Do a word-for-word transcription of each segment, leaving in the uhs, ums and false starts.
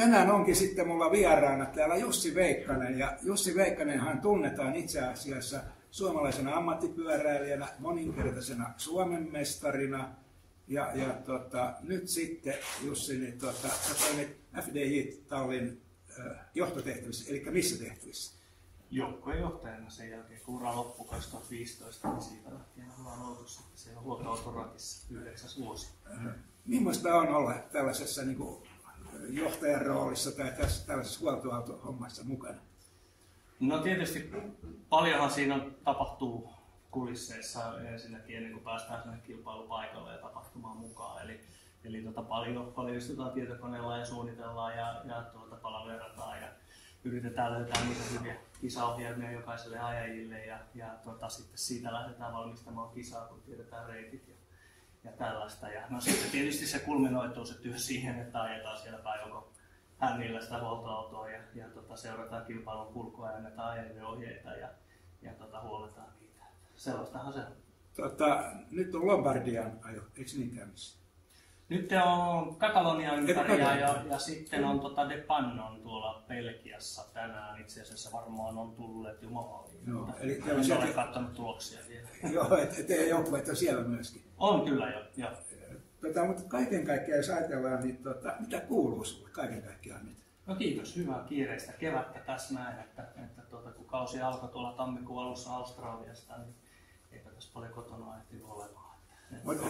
tänään onkin sitten mulla vieraana täällä Jussi Veikkanen. Ja Jussi Veikkanenhan tunnetaan itse asiassa suomalaisena ammattipyöräilijänä, moninkertaisena Suomen mestarina. Ja, ja tota, nyt sitten Jussi, niin tota, sä toimit F D J-tallin äh, johtotehtävissä, eli missä tehtävissä? Joukkojen johtajana sen jälkeen, kun ura loppui kaksituhattaviisitoista, niin siitä lähtien ollaan oltu sitten siellä huoltoautoratissa yhdeksäs vuosi. Äh, millaista on olla tällaisessa niin kuin johtajan roolissa tai tässä, tällaisessa huoltoautohommassa mukana? No tietysti paljonhan siinä tapahtuu kulisseissa ensinnäkin ennen kuin päästään sinne kilpailupaikalle ja tapahtumaan mukaan. Eli, eli tota paljon, paljon istutaan tietokoneella ja suunnitellaan ja, ja tuota palaverataan ja yritetään löytää niitä hyviä kisaohjelmia jokaiselle ajajille ja, ja tuota, sitten siitä lähdetään valmistamaan kisaa, kun tiedetään reitit ja, ja tällaista. Ja, no sitten tietysti se kulminoituu se työ siihen, että ajetaan siellä päin joko hännillä sitä huoltoautoa ja, ja tota, seurataan kilpailun kulkua ja annetaan ajajille ohjeita ja, ja tota, huoletaan niitä. Sellaistahan se on. Tota, nyt on Lombardian ajo, eikö niin käynnissä? Nyt on Katalonia ympäri ja, ja, ja sitten on tota De Pannon tuolla Belgiassa tänään. Itse asiassa varmaan on tulleet jo maaliin. No, eli en sieltä... ole katsonut tuloksia vielä. Joo, että et teidän joukkueet on siellä myöskin. On kyllä jo. jo. Tota, mutta kaiken kaikkiaan jos ajatellaan, niin tota, mitä kuuluu sinulle kaiken kaikkiaan nyt? No kiitos, hyvää kiireistä kevättä tässä näin, että, että tuota, kun kausi alkoi tuolla tammikuun alussa Australiasta, niin eipä tässä paljon kotona ehtinyt olemaan. Mutta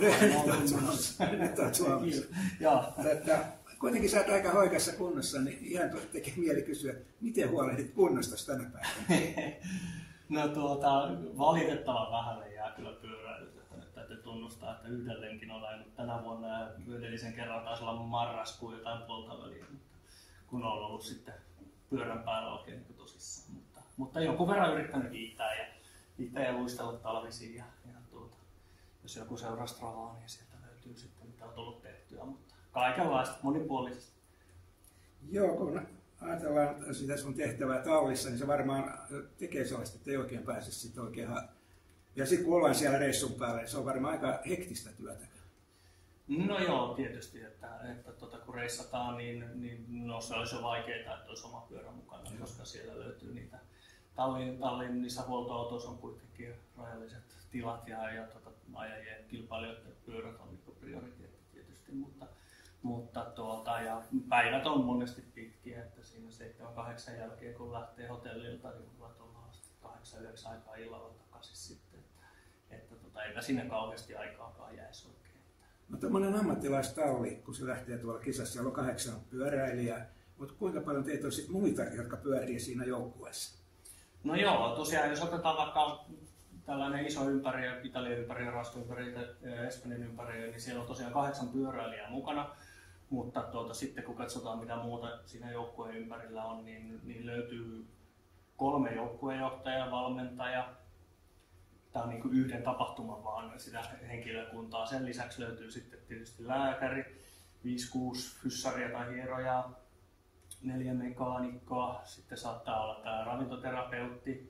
nyt olet Suomessa. Kuitenkin sä oot aika hoikassa kunnossa, niin ihan tekee mieli kysyä, miten huolehdit kunnosta tänä päivänä? No tuota, valitettavan vähälle jää kyllä pyöräilyt, että nyt täytyy tunnustaa, että yhdellenkin olen ajanut tänä vuonna ja edellisen kerran taisi olla marraskuun jotain puolta väliä, mutta kun on ollut sitten pyörän päällä oikein niin tosissaan. Mutta, mutta jonkun verran yrittänyt kiittää ja, kiittää ja luistella talvisiin ja, ja tuota, jos joku seuraa Stravaa, niin sieltä löytyy sitten mitä on tullut tehtyä, mutta kaikenlaista, monipuolisesti. Joo, kun ajatellaan sitä sun tehtävää tallissa, niin se varmaan tekee sellaista, että ei oikein pääse sitten oikein. Ja sitten kun ollaan siellä reissun päällä, niin se on varmaan aika hektistä työtä. No joo, tietysti, että, että tuota, kun reissataan, niin, niin no, se olisi jo vaikeaa, että olisi oma pyörä mukana, mm. koska siellä löytyy niitä tallin, tallin niissä huoltoautoissa on kuitenkin rajalliset tilat ja, ja tuota, ajajien kilpailijoiden pyörät on niin prioriteetti tietysti, mutta, mutta tuota, ja päivät on monesti pitkiä, että siinä seitsemän kahdeksan jälkeen kun lähtee hotellilta, niin voit olla kahdeksan yhdeksän aikaa illalla takaisin sitten, että, että tuota, eipä sinne kauheasti aikaakaan jäisi oikein. No tämmöinen ammattilaistalli, kun se lähtee tuolla kisassa, siellä on kahdeksan pyöräilijää, mutta kuinka paljon teitä on sitten muita, jotka pyörii siinä joukkueessa? No joo, tosiaan jos otetaan vaikka tällainen iso ympäriö, Italian ympäriö, Ranskan ympäriö, Espanjan ympäriö, niin siellä on tosiaan kahdeksan pyöräilijää mukana. Mutta tuota, sitten kun katsotaan mitä muuta siinä joukkueen ympärillä on, niin, niin löytyy kolme joukkueenjohtajaa, valmentaja. Tämä on niin kuin yhden tapahtuman vaan sitä henkilökuntaa. Sen lisäksi löytyy sitten tietysti lääkäri, viisi kuusi fyssaria tai hierojaa, neljä mekaanikkoa, sitten saattaa olla tämä ravintoterapeutti,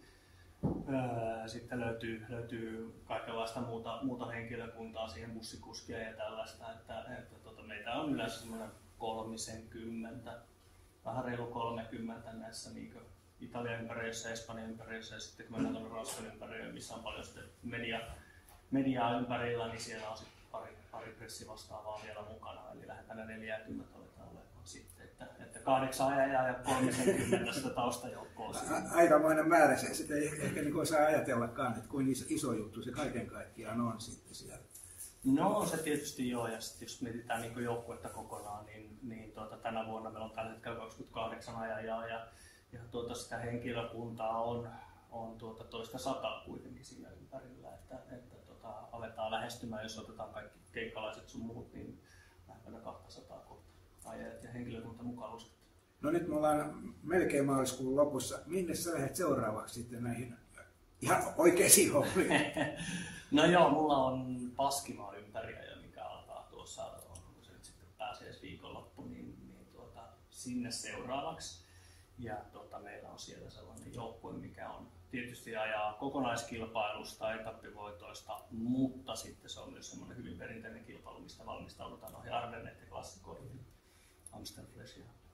sitten löytyy, löytyy kaikenlaista muuta, muuta henkilökuntaa, siihen bussikuskia ja tällaista, että, että tuota, meitä on yleensä semmoinen kolmisenkymmentä, vähän reilu kolmekymmentä näissä niin Italian ympäriössä, Espanjan ympäriössä ja sitten kun mennään tuonne Ranskan ympäriöön, missä on paljon sitten media, mediaa ympärillä, niin siellä on sitten pari, pari pressivastaavaa vielä mukana, eli lähdetään neljäkymmentä aletaan olemaan sitten, että, että kahdeksan ajajaa ja kolmekymmentä sitä taustajoukkoa. Aikamoinen määrä se, sitä ei ehkä niin osaa ajatellakaan, että kuinka iso, iso juttu se kaiken kaikkiaan on sitten siellä. No se tietysti joo, ja sitten jos mietitään niin joukkuetta kokonaan, niin, niin tuota, tänä vuonna meillä on tällä hetkellä kaksikymmentäkahdeksan ajajaa ja Ja tuota, sitä henkilökuntaa on, on tuota, toista sataa kuitenkin siinä ympärillä, että, että tuota, aletaan lähestymään, jos otetaan kaikki keikkalaiset sun muut, niin lähempänä kaksisataa kohta ajajat ja henkilökunta mukaan luskettu. No nyt me ollaan melkein maaliskuun lopussa. Minne sä lähdet seuraavaksi sitten näihin ihan oikeisiin hommiin? No joo, mulla on Paskimaa ympäriä, mikä alkaa tuossa, kun se nyt sitten pääsee viikonloppu, niin, niin tuota, sinne seuraavaksi. Ja tuota, meillä on siellä sellainen joukkue, mikä on tietysti ajaa kokonaiskilpailusta, etappivoitoista, mutta sitten se on myös semmoinen hyvin perinteinen kilpailu, mistä valmistaudutaan noihin Ardennet ja klassikoihin, Amstelflesh ja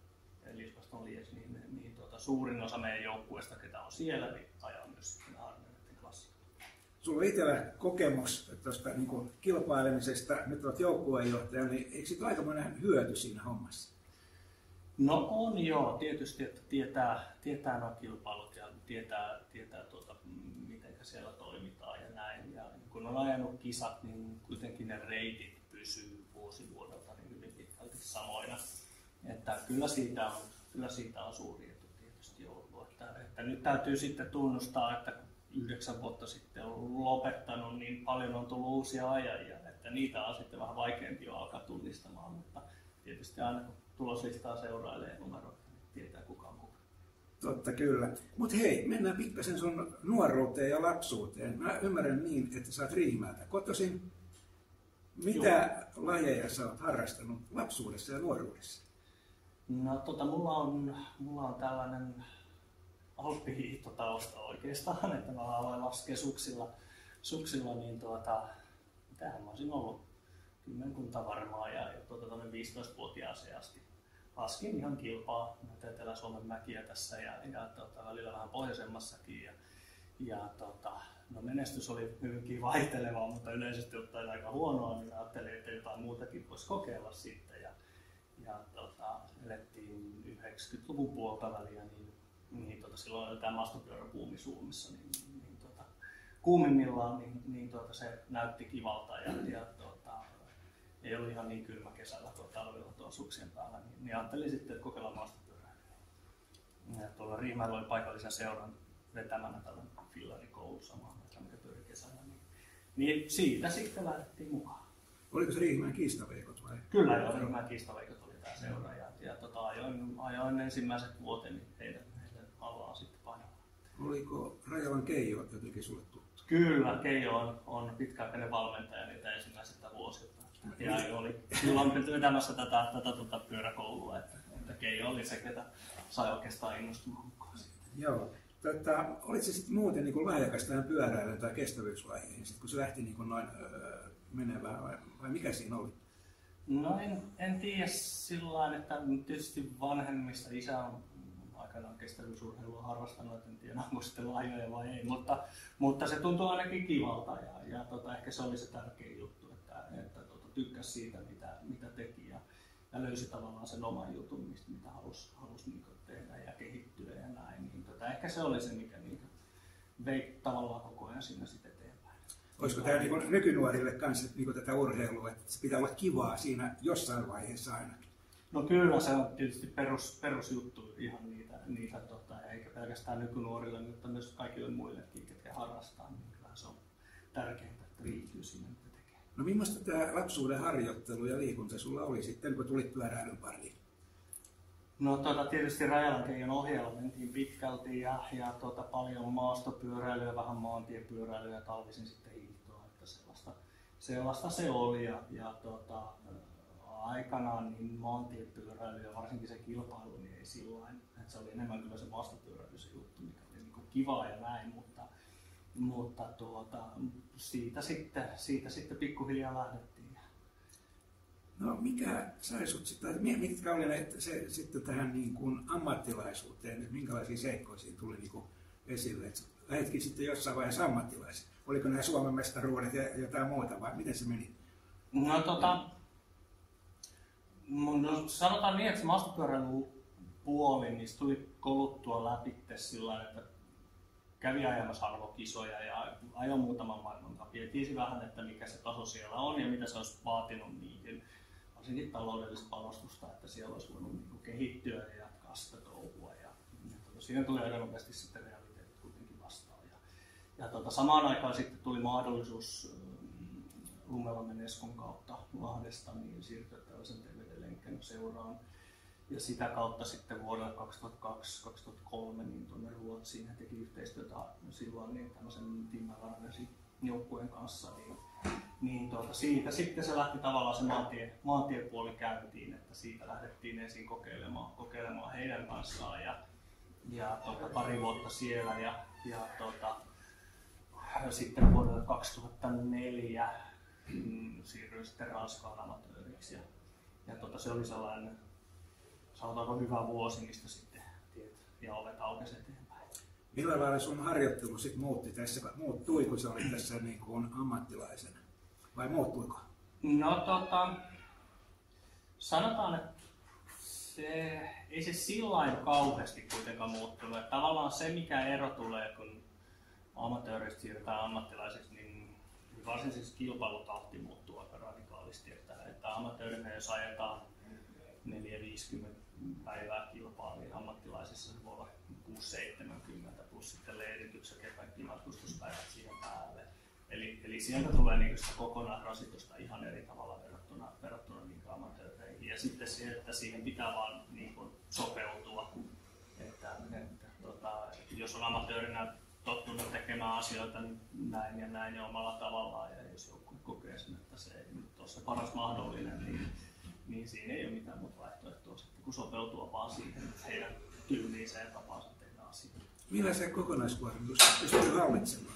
Lispaston Lies, niin, niin tuota, suurin osa meidän joukkueesta, ketä on siellä, niin ajaa myös sitten Ardennetten klassikkoa. Sulla on itsellä kokemus tuosta niin kilpailemisesta, nyt olet joukkueenjohtaja, niin eikö siitä aikamoinen hyöty siinä hommassa? No on joo, tietysti, että tietää, tietää nuo kilpailut ja tietää, tietää tuota, miten siellä toimitaan ja näin. Ja kun on ajanut kisat, niin kuitenkin ne reitit pysyy vuosi vuodelta niin hyvin pitkälti samoina. Että kyllä siitä on, kyllä siitä on suuri etu tietysti ollut. Että, että nyt täytyy sitten tunnustaa, että yhdeksän vuotta sitten on lopettanut, niin paljon on tullut uusia ajajia. Että niitä on sitten vähän vaikeampi alkaa tunnistamaan, mutta tietysti aina kun tuloslistaa seurailee numeroita, niin tietää kuka on kuka. Totta kyllä. Mutta hei, mennään pikkasen sun nuoruuteen ja lapsuuteen. Mä ymmärrän niin, että sä oot Riihimäeltä kotoisin. Mitä Joo. lajeja sä oot harrastanut lapsuudessa ja nuoruudessa? No tota, mulla on, mulla on tällainen alppihiihtotausta oikeastaan, että mä aloin laskea suksilla, suksilla niin tuota, mitähän mä olisin ollut kymmenkunta varmaan ja, ja tuota, viisitoistavuotiaaseen asti laskin ihan kilpaa näitä Etelä-Suomen mäkiä tässä ja, ja tuota, välillä vähän pohjoisemmassakin. Ja, ja tuota, no menestys oli hyvinkin vaihtelevaa, mutta yleisesti ottaen aika huonoa, niin ajattelin, että jotain muutakin voisi kokeilla sitten. Ja, ja tuota, elettiin yhdeksänkymmentäluvun puolta väliä, niin, niin tuota, silloin oli tämä maastopyöräbuumi Suomessa. Niin, niin, tuota, kuumimmillaan niin, niin tuota, se näytti kivalta. Ja, ja, tuota, ei ollut ihan niin kylmä kesällä tuolla talvella tuolla suksien päällä, niin, niin ajattelin sitten, että kokeillaan maastopyöräilyä. Ja tuolla Riihimäellä oli paikallisen seuran vetämänä tällainen fillarikoulu samaan aikaan, mikä pyöri kesällä. Niin, niin siitä sitten lähdettiin mukaan. Oliko se Riihimäen kiistaveikot vai? Kyllä joo, Riihimäen kiistaveikot oli tämä seura. Ja, ja tota, ajoin, ajoin ensimmäiset vuoteni heidän, heidän allaan sitten painavaa. Oliko Rajalan Keijo jotenkin sulle tuttu? Kyllä, Keijo on, on pitkäaikainen valmentaja niitä ensimmäisiltä vuosilta. Ja oli silloin vetämässä tätä, tätä tuota pyöräkoulua, että, että Keijo oli se, ketä sai oikeastaan innostumaan mukaan. Joo. Tota, olit se sitten muuten niin lahjakas tähän pyöräilyyn tai kestävyyslajeihin, sit kun se lähti niin noin öö, menevään vai, vai mikä siinä oli? No en, en tiedä sillä että tietysti vanhemmista isä on aikanaan kestävyysurheilua harrastanut, en tiedä onko sitten lahjoja vai ei, mutta, mutta se tuntuu ainakin kivalta ja, ja tota, ehkä se oli se tärkein juttu, että, että tota, tykkäsi siitä mitä, mitä teki ja, ja löysi tavallaan sen oman jutun, mistä, mitä halusi, halusi niin tehdä ja kehittyä ja näin. Niin, tota, ehkä se oli se, mikä niin vei tavallaan koko ajan siinä sitten eteenpäin. Olisiko tämä niin nykynuorille kanssa niin tätä urheilua, että se pitää olla kivaa siinä jossain vaiheessa ainakin? No kyllä se on tietysti perus, perusjuttu ihan niitä, niitä tota, eikä pelkästään nykynuorille, mutta myös kaikille muillekin, ketkä harrastaa, niin kyllä se on tärkeintä, että viihtyy siinä, mitä tekee. No millaista tämä lapsuuden harjoittelu ja liikunta sulla oli sitten, kun tulit pyöräilyn pariin? No tuota, tietysti Rajalan Keijon ohjeella mentiin pitkälti ja, ja tuota, paljon maastopyöräilyä, vähän maantiepyöräilyä ja talvisin sitten hiihtoa, että sellaista, sellaista se oli ja, ja tuota, aikanaan niin maantiepyöräily ja varsinkin se kilpailu niin ei sillain, että se oli enemmän kyllä se maastopyöräily se juttu, mikä oli niin kuin kivaa ja näin, mutta, mutta tuota, siitä, sitten, siitä sitten pikkuhiljaa lähdettiin. No mikä sai sut sitten, mitkä oli ne, se, sitten tähän niin kuin ammattilaisuuteen, että minkälaisia seikkoja siinä tuli niin kuin esille, että lähdetkin sitten jossain vaiheessa ammattilaisia? Oliko nämä Suomen mestaruudet ja jotain muuta vai miten se meni? No tota, no, sanotaan niin, että se maastopyöräilyn puoli, niin se tuli koluttua läpi sillä että kävi ajamassa arvokisoja ja ajoin muutaman maailmankapin ja tiesi vähän, että mikä se taso siellä on ja mitä se olisi vaatinut niihin. Varsinkin taloudellista panostusta, että siellä olisi voinut niin kehittyä ja jatkaa sitä touhua. Ja, ja siinä tuli aika nopeasti sitten realiteetit kuitenkin vastaan. Ja, ja tuota, samaan aikaan sitten tuli mahdollisuus ähm, Lumelammen Eskon kautta Lahdesta niin siirtyä tällaisen T V D-lenkkän seuraan. Ja sitä kautta sitten vuodelle kaksituhattakaksi kaksituhattakolme niin tuonne Ruotsiin he teki yhteistyötä silloin niin tämmöisen Team Alarnesin joukkueen kanssa. Niin, niin tuota, siitä sitten se lähti tavallaan se maantie, maantiepuoli käyntiin, että siitä lähdettiin ensin kokeilemaan, kokeilemaan heidän kanssaan ja, ja tuota, pari vuotta siellä ja, ja tuota, sitten vuodelle kaksituhattaneljä mm, siirryin sitten Ranskaan amatööriksi ja, ja tuota, se oli sellainen sanotaanko hyvä vuosi, mistä sitten tiet ja ovet aukesi eteenpäin. Millä lailla sun harjoittelu sit muutti tässä, muuttui kun sä olit tässä niin kuin ammattilaisena? Vai muuttuiko? No tota, sanotaan, että se, ei se sillain kauheasti kuitenkaan muuttunut. Että tavallaan se, mikä ero tulee, kun amatööristä siirrytään ammattilaiseksi, niin varsin siis kilpailutahti muuttuu aika radikaalisti. Että, että amatöörinä jos ajetaan neljä viisikymmentä päivää kilpaa, niin ammattilaisissa se voi olla kuusi seitsemänkymmentä plus sitten leiritykset ja kaikki matkustuspäivät siihen päälle. Eli, eli sieltä tulee niin sitä kokonaisrasitusta ihan eri tavalla verrattuna, verrattuna niin amatööreihin. Ja sitten se, että siihen pitää vaan niin kuin sopeutua. Että, että, tota, jos on amatöörinä tottunut tekemään asioita niin näin ja näin ja omalla tavallaan, ja jos joku kokee sen, että se ei nyt ole se paras mahdollinen, niin, niin siinä ei ole mitään muuta vaihtoehtoa sitten, kun sopeutua vaan siihen heidän tyyliinsä ja tapaansa tehdä asioita. Millä se kokonaiskuormitus pystyy hallitsemaan?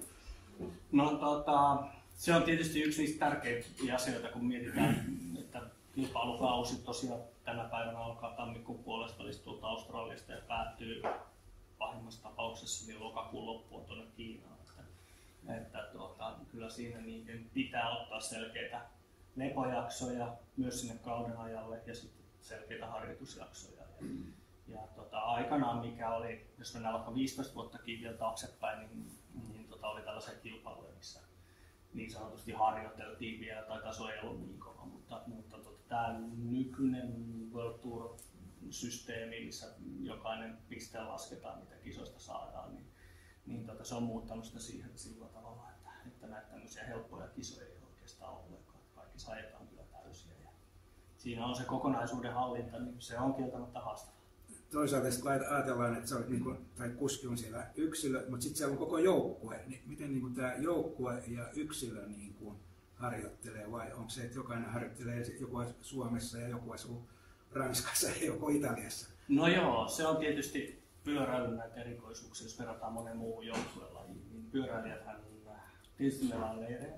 No tota, se on tietysti yksi niistä tärkeimpiä asioita, kun mietitään, että kilpailukausi tosiaan tänä päivänä alkaa tammikuun puolesta välistä tuolta Australiasta ja päättyy pahimmassa tapauksessa niin lokakuun loppuun tuonne Kiinaan. Että, että tuota, kyllä siinä niin pitää ottaa selkeitä lepojaksoja myös sinne kauden ajalle ja sitten selkeitä harjoitusjaksoja. Ja, ja tota, aikanaan mikä oli, jos mennään vaikka viisitoista vuottakin vielä taaksepäin, niin, niin tota, oli tällaisia kilpailuja, missä niin sanotusti harjoiteltiin vielä tai taso ei ollut niin kova, mutta, mutta tota, tämä nykyinen World Tour-systeemi, missä jokainen piste lasketaan, mitä kisoista saadaan, niin, niin tota, se on muuttanut sitä siihen sillä tavalla, että, että näitä tämmöisiä helppoja kisoja ei oikeastaan ollenkaan. Kaikki ajetaan kyllä täysiä. Ja siinä on se kokonaisuuden hallinta, niin se on kieltämättä haastavaa. Toisaalta kun ajatellaan, että sä olet, niin kuin, tai kuski on siellä yksilö, mutta sitten siellä on koko joukkue, niin miten niin kuin tämä joukkue ja yksilö niin kuin harjoittelee, vai onko se, että jokainen harjoittelee, joku asuu Suomessa ja joku asuu Ranskassa ja joku Italiassa? No joo, se on tietysti pyöräilyn näitä erikoisuuksia, jos verrataan monen muuhun joukkueelajiin, niin pyöräilijäthän, tietysti meillä on leirejä.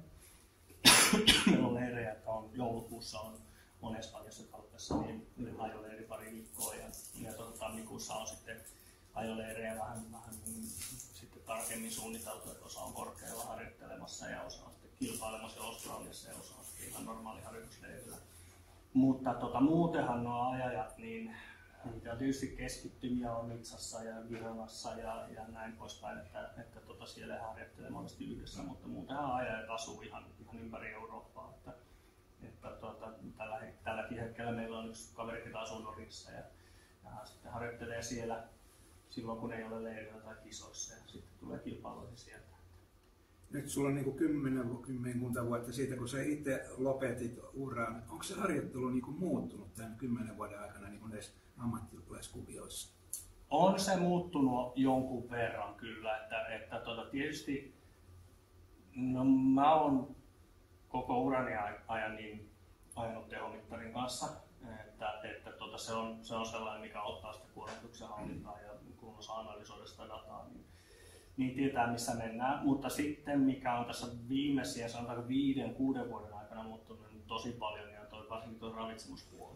Meillä on leirejä, että on joulukuussa on, on Espanjassa Kalpessa, niin ajoleiri pari viikkoa ja, ja tuota, tammikuussa on sitten ajoleirejä vähän, vähän sitten tarkemmin suunniteltu, että osa on korkealla harjoittelemassa ja osa on sitten kilpailemassa Australiassa ja osa on sitten ihan normaali harjoitusleirillä. Mutta tota, muutenhan nuo ajajat, niin niitä on tietysti keskittymiä on Nitsassa ja Vironassa ja, ja näin poispäin, että, että tota, siellä harjoittelee monesti yhdessä, mutta muutenhan ajajat asuu ihan, ihan ympäri Eurooppaa. Että, että tuota, tällä, tälläkin hetkellä meillä on yksi kaveri, joka asuu Norjassa ja, ja sitten harjoittelee siellä silloin, kun ei ole leirillä tai kisoissa ja sitten tulee kilpailuihin sieltä. Nyt sulla on niin kymmenen, kymmenkunta vuotta siitä, kun sä itse lopetit uran. Onko se harjoittelu niin kuin muuttunut tämän kymmenen vuoden aikana niin kuin näissä ammattilaiskuvioissa? On se muuttunut jonkun verran kyllä. Että, että tuota, tietysti no, mä oon koko urani ajan niin ajanut tehomittarin kanssa. Että, että tuota, se, on, se on sellainen, mikä ottaa sitä kuormituksen hallintaa ja kun osaa analysoida sitä dataa, niin niin tietää missä mennään, mutta sitten mikä on tässä viimeisiä, sanotaanko viiden, kuuden vuoden aikana muuttunut niin tosi paljon, niin on toi, varsinkin tuo ravitsemuspuoli.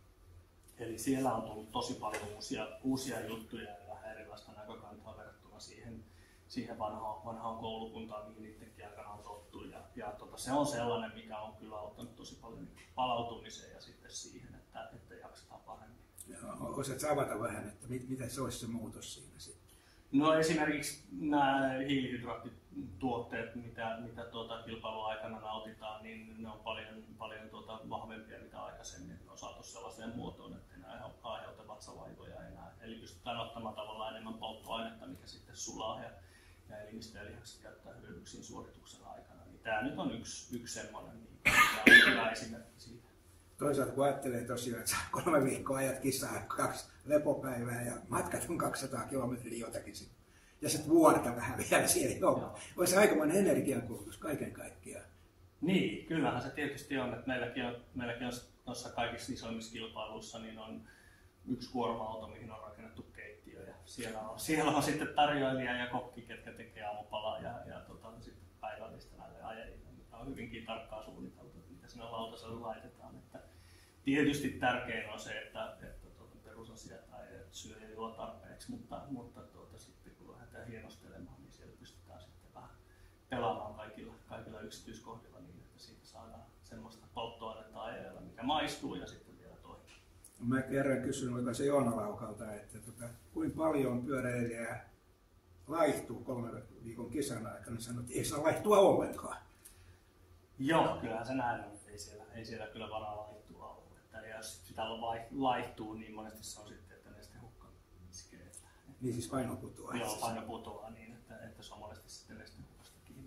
Eli siellä on tullut tosi paljon uusia, uusia juttuja ja vähän erilaista näkökantaa verrattuna siihen, siihen vanhaan, vanhaan koulukuntaan, mihin itsekin aikanaan on tottu. Ja, ja tota, se on sellainen, mikä on kyllä ottanut tosi paljon palautumiseen ja sitten siihen, että, että jaksetaan paremmin. Osaatko avata vähän, että mit, mitä se olisi se muutos siinä sitten? No esimerkiksi nämä hiilihydraattituotteet, mitä, mitä tuota kilpailun aikana nautitaan, niin ne on paljon, paljon tuota vahvempia mitä aikaisemmin. Ne on saatu sellaiseen muotoon, että enää aiheuta vatsavaivoja enää. Eli pystytään ottamaan tavallaan enemmän polttoainetta, mikä sitten sulaa ja, ja elimistö ja lihakset käyttää hyödyksiin suorituksen aikana. Niin tämä nyt on yksi, yksi semmoinen niin, hyvä esimerkki siitä. Toisaalta kun ajattelee tosiaan, että kolme viikkoa ajat kissaa, kaksi lepopäivää ja matkat on kaksisataa kilometriä jotakin sitten. Ja sitten vuorta vähän vielä siellä joukkoon. Olisi aikamoinen energiankulutus kaiken kaikkiaan. Niin, kyllähän se tietysti on, että meilläkin on, meilläkin on noissa kaikissa isoimmissa kilpailuissa niin on yksi kuorma-auto, mihin on rakennettu keittiö. Ja siellä, on, siellä on sitten tarjoilija ja kokki, ketkä tekee aamupalaa ja, ja tota, sitten päivällistä näille ajajille. Tämä on hyvinkin tarkkaa suunniteltu, mitä sinne lautaselle laitetaan. Että tietysti tärkein on se, että, että tuota, kuntoisia tai syö ja juo tarpeeksi, mutta, mutta tuota, sitten kun lähdetään hienostelemaan, niin siellä pystytään sitten vähän pelaamaan kaikilla, kaikilla yksityiskohdilla niin, että siitä saadaan semmoista polttoainetta ajeella, mikä maistuu ja sitten vielä toimii. Mä kerran kysyin, oliko se Joona Laukalta, että tota, kuinka paljon pyöräilijää laihtuu kolmen viikon kisan aikana, sanoin, että ei saa laihtua ollenkaan. Joo, kyllähän se näin on, että ei siellä, ei siellä kyllä varaa laihtua ole. Että jos sitä laihtuu, niin monesti se on sitten, että nestehukka iskee. Että, niin siis paino putoaa. Joo, paino putoaa niin, että, että se on monesti sitten nestehukasta kiinni.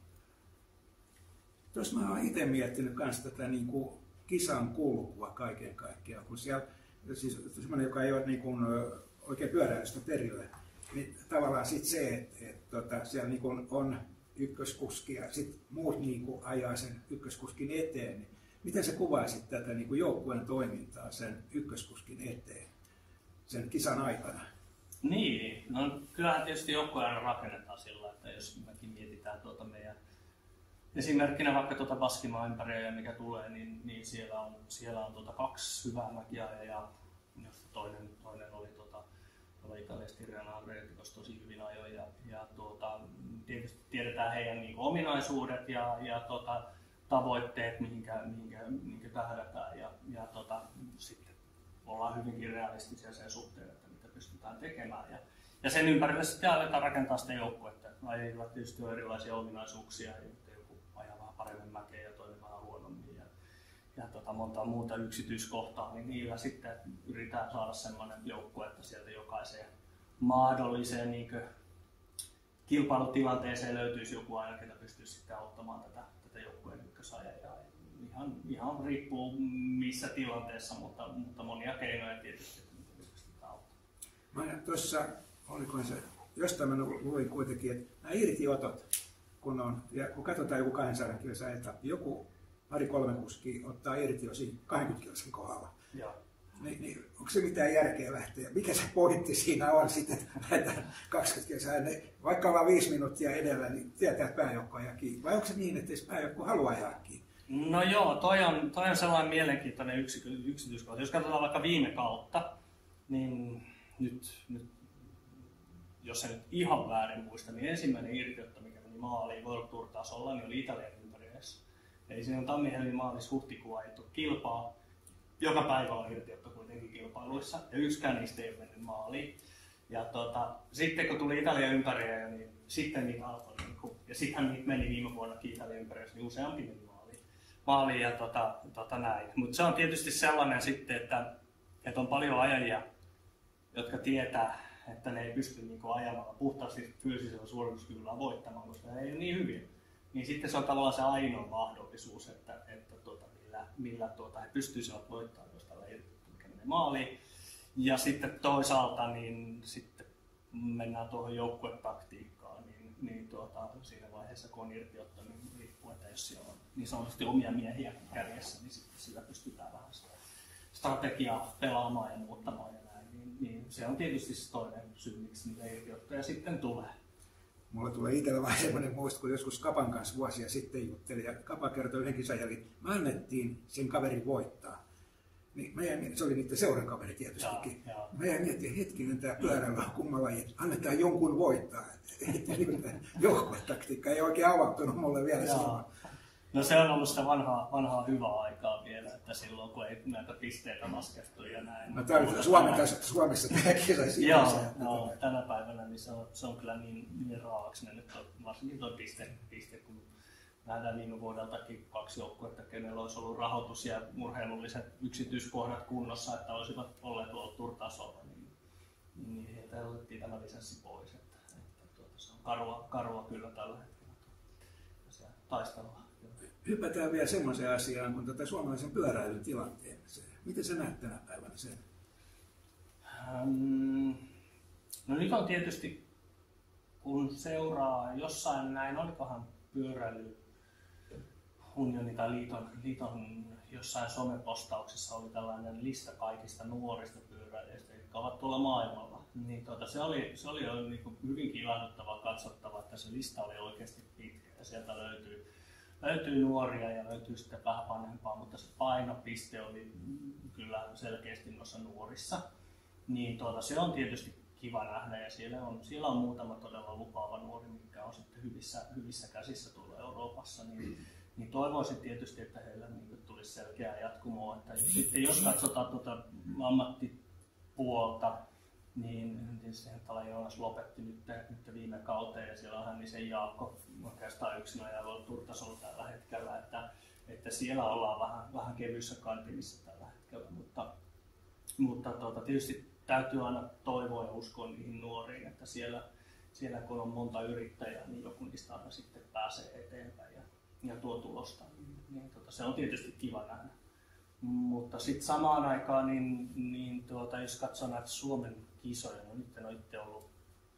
Tuossa mä oon itse miettinyt myös tätä niin kuin kisan kulkua kaiken kaikkiaan, kun siellä, siis semmoinen, joka ei ole niin kuin oikein pyöräilystä perillä, niin tavallaan sit se, että et, tota, siellä niin kuin on ykköskuski ja sitten muut niin kuin ajaa sen ykköskuskin eteen, niin miten sä kuvaisit tätä niin kuin joukkueen toimintaa sen ykköskuskin eteen sen kisan aikana? Niin, no kyllähän tietysti joukkue aina rakennetaan sillä, että jos mekin mietitään tuota meidän esimerkkinä vaikka tuota Baskimaa ympäriä, mikä tulee, niin, niin siellä on, siellä on tuota kaksi hyvää mäkiajaa, josta toinen, toinen oli tuota, Italiasta Tirrena Adriaticos tosi hyvin ajoin ja, ja tuota, tietysti tiedetään heidän niin kuin ominaisuudet ja, ja tuota, tavoitteet, mihinkä, mihinkä, mihinkä tähdätään ja, ja tuota, sitten ollaan hyvinkin realistisia sen suhteen, että mitä pystytään tekemään. Ja, ja sen ympärille sitten aletaan rakentaa sitä joukkuetta. Lajilla tietysti on erilaisia ominaisuuksia, joku ajaa vähän paremmin mäkeä ja toinen vähän huonommin ja, ja tota, monta muuta yksityiskohtaa, niin niillä sitten yritetään saada sellainen joukkue, että sieltä jokaiseen mahdolliseen niin kuin, kilpailutilanteeseen löytyisi joku aina, ketä pystyisi sitten auttamaan tätä, tätä joukkueen ykkösajajaa. Ihan, ihan riippuu missä tilanteessa, mutta, mutta monia keinoja tietysti, että pystytään auttamaan. Mä tuossa, olikohan se, jostain mä luin kuitenkin, että nämä irtiotot, kun, on, ja kun katsotaan joku kahdensadan kilsan etappi, joku pari-kolme kuskia ottaa irti jo siinä kaksikymmentä kilsan kohdalla. Joo. Niin, niin, onko se mitään järkeä lähteä? Mikä se pointti siinä on sitten, että lähdetään kaksikymmentä kilsaa, niin vaikka ollaan viisi minuuttia edellä, niin tietää, että pääjoukko ajaa kiinni. Vai onko se niin, että jos pääjoukko haluaa ajaa kiinni? No joo, toi on, toi on sellainen mielenkiintoinen yksi, yksityiskohta. Jos katsotaan vaikka viime kautta, niin nyt, nyt jos en nyt ihan väärin muista, niin ensimmäinen irtiotto, mikä meni maaliin World Tour-tasolla, niin oli Italian ympäriössä. Eli siinä on tammi-helmi maalis huhtikuun ajettu kilpaa. Joka päivä on irtiotto kuitenkin kilpailuissa ja yksikään niistä ei ole mennyt maaliin. Ja tota, sitten kun tuli Italian ympäriö, niin sitten niitä alkoi, niin ja sittenhän niitä meni viime vuonnakin Italian ympäriössä, niin useampi meni maaliin. maaliin ja tota, tota näin. Mutta se on tietysti sellainen sitten, että, että on paljon ajajia, jotka tietää, että ne ei pysty niinku ajamalla puhtaasti fyysisellä suorituskyvyllä voittamaan, koska ne ei ole niin hyviä. Niin sitten se on tavallaan se ainoa mahdollisuus, että, että tuota, millä, millä tuota, he pystyisivät voittamaan, jos tällä irtiotto, mikä menee maaliin. Ja sitten toisaalta niin sitten mennään tuohon joukkuetaktiikkaan, niin, niin tuota, siinä vaiheessa kun on irtiotto, niin riippuu, että jos siellä on niin sanotusti omia miehiä kärjessä, niin sitten sillä pystytään vähän strategiaa pelaamaan ja muuttamaan ja näin. Niin, niin se on tietysti se toinen syy, miksi niitä irtiottoja sitten tulee. Mulla tulee itsellä vähän semmoinen muisto, kun joskus Kapan kanssa vuosia sitten juttelin ja Kapa kertoi yhden kisan jälkeen, me annettiin sen kaverin voittaa. Niin meidän, se oli niiden seuran kaveri tietystikin. Ja, ja. Meidän miettii hetkinen tämä pyörällä on kummalla, annetaan jonkun voittaa. Joukkuetaktiikka ei oikein avautunut mulle vielä silloin. No se on ollut sitä vanhaa, vanhaa hyvää aikaa vielä, että silloin kun ei näitä pisteitä laskettu ja näin. No tämä oli Suomessa, Suomessa tämä kisa. Joo, no, tänä päivänä niin se, on, se on kyllä niin, niin raaksi mennyt, varsinkin tuo piste, piste, kun nähdään viime vuodeltakin kaksi joukkuetta, kenellä olisi ollut rahoitus ja urheilulliset yksityiskohdat kunnossa, että olisivat olleet tuolla Tour-tasolla, niin, niin heiltä otettiin tämä lisenssi pois. Että, että tuota, se on karua, karua kyllä tällä hetkellä taistelua. Hypätään vielä semmoiseen asiaan kuin tätä suomalaisen pyöräilyn tilanteen. Miten sä näet tänä päivänä sen? Um, no nyt on tietysti, kun seuraa jossain näin, olikohan pyöräily unioni tai liiton, liiton jossain somepostauksessa oli tällainen lista kaikista nuorista pyöräilijöistä, jotka ovat tuolla maailmalla. Niin tuota, se oli, se oli jo niin kuin hyvinkin ilahduttavaa katsottavaa, että se lista oli oikeasti pitkä ja sieltä löytyy, löytyy nuoria ja löytyy sitten vähän vanhempaa, mutta se painopiste oli kyllä selkeästi noissa nuorissa. niin tuota, se on tietysti kiva nähdä ja siellä on, siellä on muutama todella lupaava nuori, mikä on sitten hyvissä, hyvissä käsissä tuolla Euroopassa, niin, niin toivoisin tietysti, että heillä niin tulisi selkeää jatkumoa. Että sitten jos katsotaan tuota ammattipuolta, niin tietysti Hentala Joonas lopetti nyt, nyt viime kauteen ja siellä on Hännisen Jaakko oikeastaan yksin ajalla turtasolla tällä hetkellä, että, että siellä ollaan vähän, vähän kevyssä kantimissa tällä hetkellä, mutta, mutta tuota, tietysti täytyy aina toivoa ja uskoa niihin nuoriin, että siellä, siellä kun on monta yrittäjää, niin joku niistä aina sitten pääsee eteenpäin ja, ja tuo tulosta, niin, niin tuota, se on tietysti kiva nähdä. Mutta sitten samaan aikaan, niin, niin tuota, jos katsoo näitä Suomen kisoja, no nyt en ole itse ollut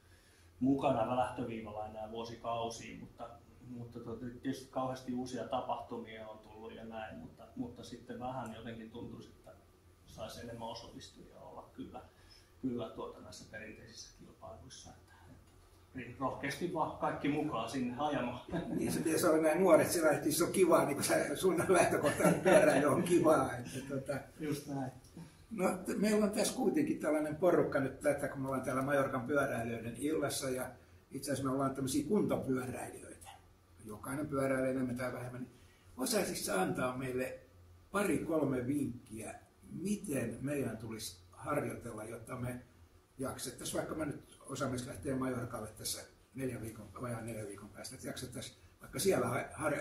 mukana lähtöviivalla enää vuosikausiin, mutta, mutta tuota, tietysti kauheasti uusia tapahtumia on tullut ja näin, mutta, mutta sitten vähän jotenkin tuntuisi, että saisi enemmän osallistujia olla kyllä, kyllä tuota näissä perinteisissä kilpailuissa. Että, että rohkeasti vaan kaikki mukaan sinne ajamaan. Niin se pitäisi olla näin nuoret sillä, että se on kivaa, niin kuin sun lähtökohtainen pyöräily on kivaa. Että, tuota, just näin. No, meillä on tässä kuitenkin tällainen porukka nyt, että kun me ollaan täällä Majorkan pyöräilijöiden illassa ja itse asiassa me ollaan tämmöisiä kuntopyöräilijöitä. Jokainen pyöräilee enemmän tai vähemmän. Niin osaisitko antaa meille pari-kolme vinkkiä, miten meidän tulisi harjoitella, jotta me jaksettaisiin, vaikka me nyt osaamme lähteä Majorkalle tässä neljän viikon, vajaan neljän viikon päästä, että jaksettaisiin vaikka siellä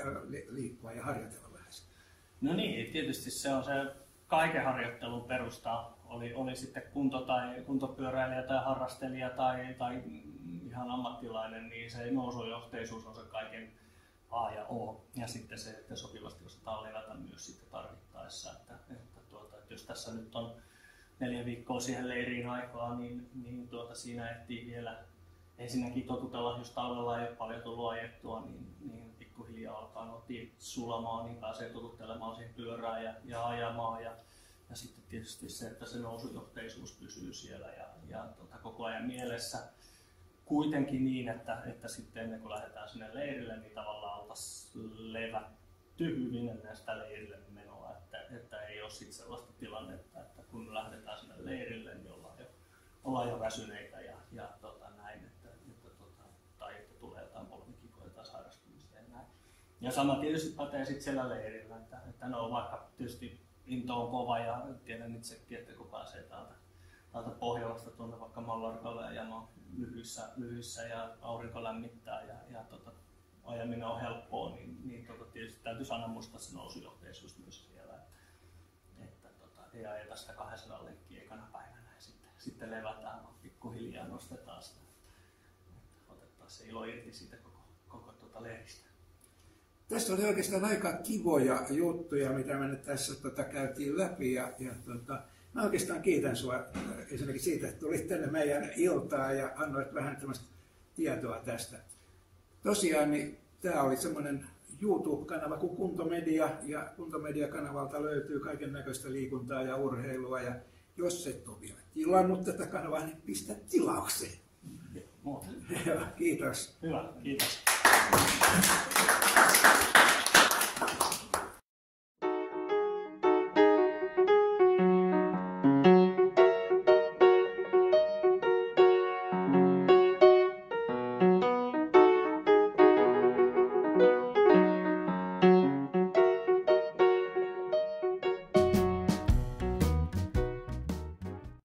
liikkua ja harjoitella vähän. No niin, tietysti se on se kaiken harjoittelun perusta, oli, oli sitten kunto tai kuntopyöräilijä tai harrastelija tai, tai ihan ammattilainen, niin se nousujohteisuus on se kaiken A ja O. Ja sitten se, että sopivasti osataan levätä myös sitten tarvittaessa. Että, että, tuota, että jos tässä nyt on neljä viikkoa siihen leiriin aikaa, niin, niin tuota, siinä ehtii vielä ensinnäkin totutella, jos talvella ei ole paljon tullut ajettua, niin, niin pikkuhiljaa alkaa notiin sulamaan, niin pääsee totuttelemaan siihen pyörään ja, ja ajamaan. Ja, ja sitten tietysti se, että se nousujohteisuus pysyy siellä ja, ja tuota, koko ajan mielessä. Kuitenkin niin, että, että sitten ennen kuin lähdetään sinne leirille, niin tavallaan oltaisiin levätty hyvin ennen sitä leirille menoa. Että, että ei ole sitten sellaista tilannetta, että kun lähdetään sinne leirille, niin ollaan jo, ollaan jo väsyneitä ja, ja tota, näin, että, että, tota, tai että tulee jotain polvikikoja tai sairastumista ja näin. Ja sama tietysti pätee sitten siellä leirillä, että, että no vaikka tietysti into on kova ja tiedän itsekin, että kun pääsee täältä, täältä Pohjolasta tuonne vaikka Mallarkalle ja ajamaan lyhyissä, lyhyissä ja aurinko lämmittää ja, ja tota, ajaminen on helppoa, niin, niin tota, tietysti täytyisi aina muistaa se nousujohteisuus myös siellä, että, että tota, ei ajeta sitä kaksisataa lenkkiä ekana päivänä ja sitten, sitten levätään, vaan pikkuhiljaa nostetaan sitä, että otetaan se ilo irti siitä koko, koko tuota leiristä. Tässä oli oikeastaan aika kivoja juttuja, mitä me nyt tässä tota, käytiin läpi. Ja, ja, tota, mä oikeastaan kiitän sinua ensinnäkin siitä, että tulit tänne meidän iltaan ja annoit vähän tämmöistä tietoa tästä. Tosiaan niin tämä oli semmoinen YouTube-kanava kuin Kuntomedia, ja Kuntomedia-kanavalta löytyy kaiken näköistä liikuntaa ja urheilua. Ja jos et ole vielä tilannut tätä kanavaa, niin pistä tilaukseen. Muuta. Kiitos. Hyvä, kiitos.